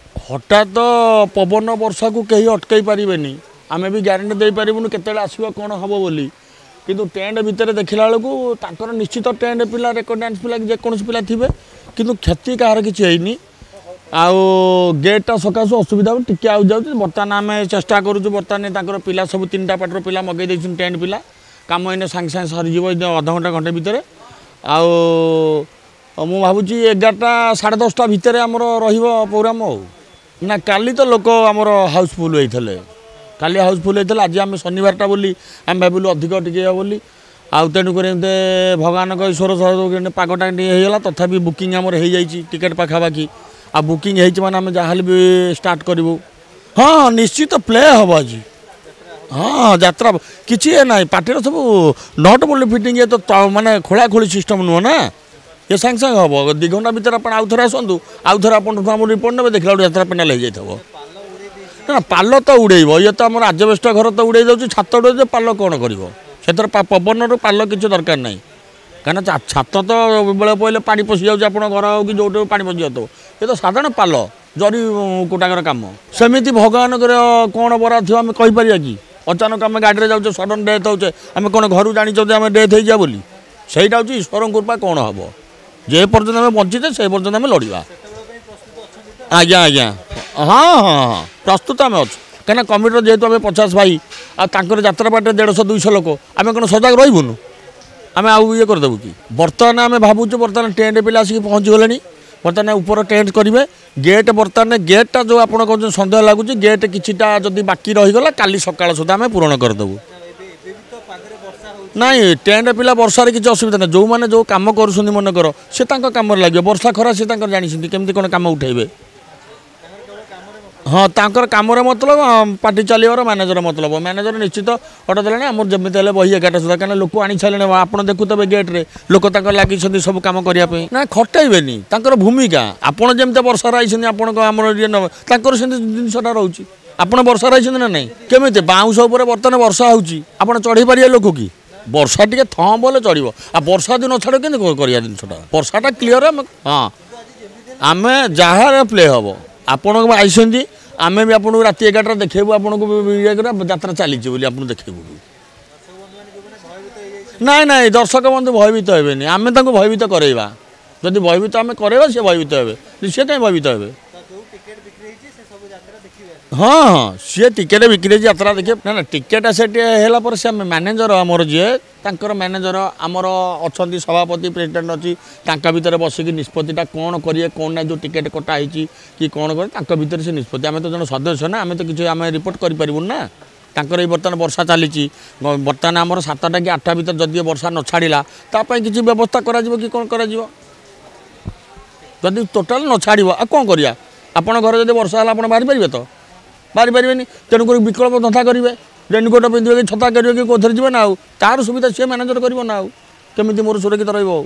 हठात पवन वर्षा को कहीं अटकई पारे आम भी ग्यारंटी दे पारूँ केत आसो कौन हम बोली किंतु टेंट भितर देखला बेलू निश्चित टेंट पिला रेकर्ड डांस पिला जेकोसी पिला थे किंतु क्षति कहार किसी है आउ गेटा सकाशु असुविधा टी आउ जाऊँ बर्तमान आम चेष्टा करूँ बर्तमान पिला सब 3टा पार्टर पिला मगई देछन टेंट पिला कम इन सांगे सांगे सरीज अध घंटा घंटे भितर मु भावुँ 11टा 10:30 भितर आमर प्रोग्राम हो ना काली तो लोक आमर हाउसफुल होते काली हाउसफुल होता आज आम शनिवारटा बोली आम भाविलु अधिक टे बोली आउ तेणुक भगवान का ईश्वर सहयोग पागटा होगा तथापि बुकिंग आमर हो जाए टिकेट पाखापाखि आ बुकिंग होने आम जहाँ भी स्टार्ट करूँ हाँ निश्चित प्ले हम आज हाँ यात्रा किसी ना पार्टी सब नट बोल्ट फिटिंग ये तो माने खोला खोली सिस्टम नुह ना ये सांगे सांगे हम 2 घंटा भर आप आउ थे आसतु आउ थे आप रिपोर्ट ने देखला यात्रा पेनाल हो जाए ना पाल तो उड़ेब ये तो आम आजबेस्ट घर तो उड़े जाऊँ छात उड़े पाल कौन कर पवन पाल किसी दरकार ना कहीं छात तो बेले पहले पानी पशि जाऊँ आप घर हो कि जो पानी पशि जाता ये तो साधारण पाल जरी कोटाकर कम सेमती भगवान कौन बरा थी आम कहीपर कि अचानक आम गाड़ी में जाऊँ सडन डेथ होचे आम कौन घर जानी आम डेथ हो बोली सहीटा हूँ ईश्वर कृपा कौन हम जे पर्यटन आम बंचीचे से पर्यटन आम लड़वा आज्ञा आज्ञा हाँ हाँ हाँ प्रस्तुत आम अच्छे कहीं कमिटर जेहेतु आम 50 भाई आर यात्रा पार्टी 150-200 लोक आम कौन सजग रहीबुनु आम आउ ये करदेबू कि बर्तमान आम भावुँ बर्तमान टेंट पिला आसिक पहुँची गले बर्तमान ऊपर टेंट करेंगे गेट बर्तमान गेटा जो आप सन्देह लगुच गेट किटा जदि बाकी रहीगला काली सकाल सुधा आम पूरण करदेबू नाई टेंट पिला वर्षार किसी असुविधा ना जो मैंने जो कम कर मनकर से कम लगे वर्षा खरा से जानी केमती कौन कम उठेबे हाँ तांकर काम मतलब पार्टी चलिए मैनेजर मतलब मैनेजर निश्चित अटा देला आम जमी बही 11टा सुधा कहीं लोक आनी सारे आप देखुवे गेट्रे लोक लगी सब कम करने ना खटाइबे भूमिका आपड़ जमी वर्षा आई आपमर जिनसा रोचे आपड़ वर्षा आई ना नहीं केमी बाउंश बर्तमान वर्षा हो चढ़ी पारे लोक कि वर्षा टी थम बोले चढ़ो आ वर्षा दिन छाड़ के जिनसा वर्षाटा क्लीयर हाँ आम जहाँ प्ले हम आपण आई आम भी आपको रात 11टा देखू आपको यात्रा चली आप देखू नाई नाई दर्शक बंधु भयभीत हे आम भयभीत करवा जदि भयभीत आम करवा सी भयभीत हे सी कहीं भयभीत हे हाँ हाँ सी टिकेट बिक्री यात्रा देखिए ना ना टिकेट सेट से मैनेजर आमर जी मैनेजर आमर अच्छा सभापति प्रेसिडेंट अच्छी भितर बसिक निष्पत्तिटा कौन करेंगे कौन ना जो टिकेट कटाई कि कौन कर भितर से निष्पत्ति आम तो जन सदस्य ना आम तो किसी आम रिपोर्ट करूँ ना तांकर बर्तमान वर्षा चली बर्तमान आमर 7टा कि 8टा भितर जदि वर्षा न छाड़ा तापाई किसी व्यवस्था करा कि कौन कर जदि टोटाल न छाड़ आ कौन करिया आपण घर जब वर्षा है आप बाहरी पारे तो बाहरी पारे तेणुक विकल्प धंधा करेंगे रेनकोट पिंधे कि छता करेंगे कि कौन जी ना तार सुविधा सी मैनेजर कर ना केमी मोर सुरक्षित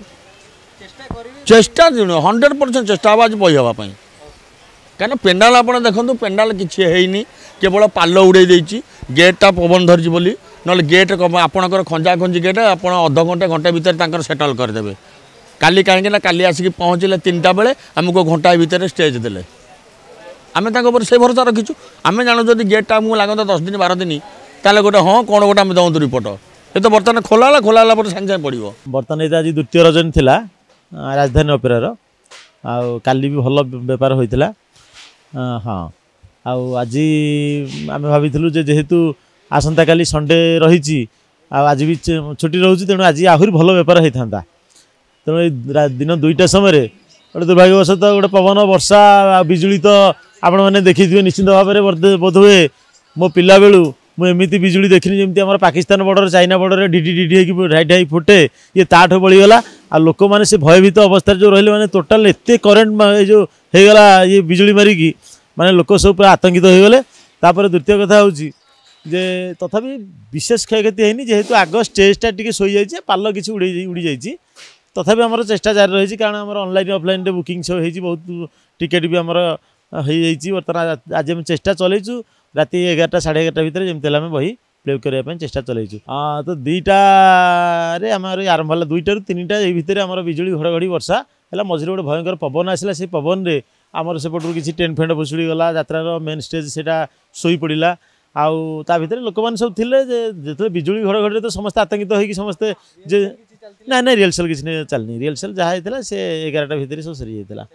चेष्टा 100% चेष्टा हम आज बही हाँपाई कहीं पेंडाल आप देखो पेंडाल किसी है केवल पाल उड़े गेटा पवन धरची बोली ना गेट आपणकर खंजा खंजी गेट आप अध घंटे घंटे भितर सेटल करदे काली कहीं काली आसिक पहुँचले 3टा बेले आमको घंटा भितर स्टेज देले आम से भरोसा रखीचु आम जानू जब गेटा आमको लगता 10 दिन 12 दिन ताले गोटे हाँ कौन गोटे आम दौतु रिपोर्ट ये तो बर्तमान खोला सागे सागे पड़ो बर्तमान ये आज द्वितीय रजनी थिला राजधानी अपेरार काली भी भल बेपार होता हाँ आज आम भाई जेहेतु आसंता काली संडे रही आज भी छुट्टी रोचे तेणु आज आहरी भल बेपार होता तेणु दिन 2टा समय गोटे दुर्भाग्यवशत गोटे पवन वर्षा बिजुली तो आपण मैंने देखी निश्चित भाव में बोध हुए मो पिला बेलू मुझे बिजुली देखनी जमी आम पाकिस्तान बॉर्डर चाइना बॉर्डर डिडी डिडी ढाई ढाई फुटे ये ताठू बड़ीगला आ लोक मैंने से भयभीत अवस्था जो रही मैंने टोटाल एत करेन्ट जो होगला ये बिजुली मारिकी माने लोक सब पूरा आतंकित हो गले तापर द्वितीय कथा हूँ जे तथापि विशेष क्षयक्षति है जेहेतु आग स्टेजटा टी शोई जाए पाल किसी उड़ी जाइए तथापि आम चेष्टा जारी रही कारण आम ऑनलाइन ऑफलाइन बहुत बहुत टिकेट भी आमर बर्तमान आज आम चेष्टा चलैचु राति 11टा 11:30 भितर जमी आम बही प्ले करने चेष्टा चलैचु तो 2टारे आम आरंभ है 2टा ରୁ 3टा ये भितर आम बिजुली घड़घड़ी वर्षा है मझे गोटे भयंकर पवन आसला से पवन रे आमर सेपटू किसी टेंट फेंट भुशुड़ी गला यात्रार मेन स्टेज से शोई पड़ा आउ ता भितर लोक मैंने सब थे जो बिजुली घड़घड़ी तो समस्त आतंकित होगी समस्ते जे ना ना रिहर्सल किसी चलनी रिहर्सल जहाँ होता से 11टा भितर सब सरी जाता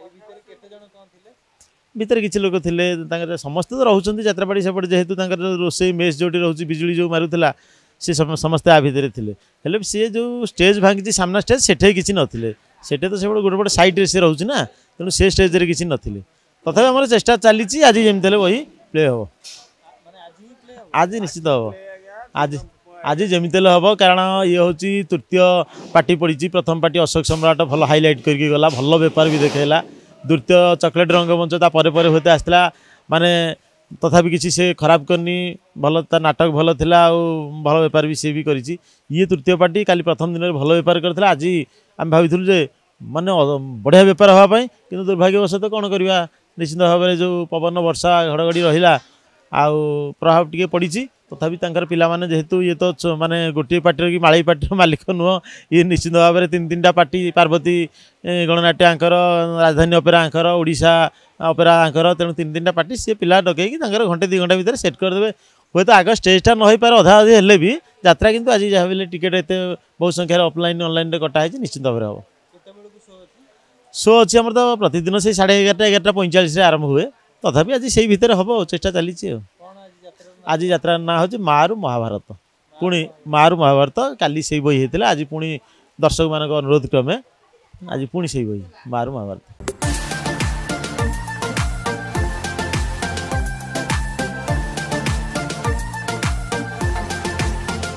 भितर किसी लोक थे समस्त तो रोच यात्रापाड़ी सेपटे जेहेतु रोसे मेस जो रोचे बिजुली जो मारूला सी समस्ते आ भितर थे सी जो स्टेज भांगी सामना स्टेज सेठे किसी नथिले सेठे तो से गोटे गोटे सैड्रे से रोचे ना तेणु से स्टेज किसी नथिले तथापि आम चेष्टा चली आज जमी वही प्ले हम आज निश्चित हम आज जमी हम कारण ये हूँ तृतीय पार्टी पड़ी प्रथम पार्टी अशोक सम्राट भल हाइलाइट करके गला भल बेपार भी देखला द्वितीय चॉकलेट रंगमंच तापर होते आसला माने तथापि किसी से खराब करनी भल नाटक भल थिला भल बेपार भी सी भी करी ये तृतीय पार्टी काली प्रथम दिन भल बेपार करथिला आज आम भाविलु जे माने बढ़िया बेपार हाँपाई कि दुर्भाग्यवशत कौन करवा निश्चित भाव में जो पवन वर्षा घड़घड़ी रहा आउ प्रभाव टी पड़ी तथापि पिला माने जेहेतु ये तो माने गोटे पार्टी कि माड़ी पार्टी मालिक नुह ये निश्चित भाव में 3-3टा पार्टी पार्वती गणनाट्य आंकर राजधानी अपेरा आंकर ओडिशा अपेरा आंकर तेणु 3-3टा पार्टी सी पिला डकई घंटे 2 घंटा भितर सेट करदे हे तो आग स्टेजटा न हो पारे अधा अधी हेले भी यात्रा किंतु आज जहाँ भी टिकेट एत बहुत संख्यार ऑफलाइन ऑनलाइन कटाई निश्चित भाव में हम शो अच्छी आम तो प्रतिदिन से 11:30-11:45 आरंभ हुए तथापि आज से भितर हम चेष्टा चली आज यात्रा ना हूँ मारू महाभारत पुणी मारू महाभारत काली से बही होता आज पुणी दर्शक मान अनुरोध क्रमे आज पुणी से बही मारू महाभारत।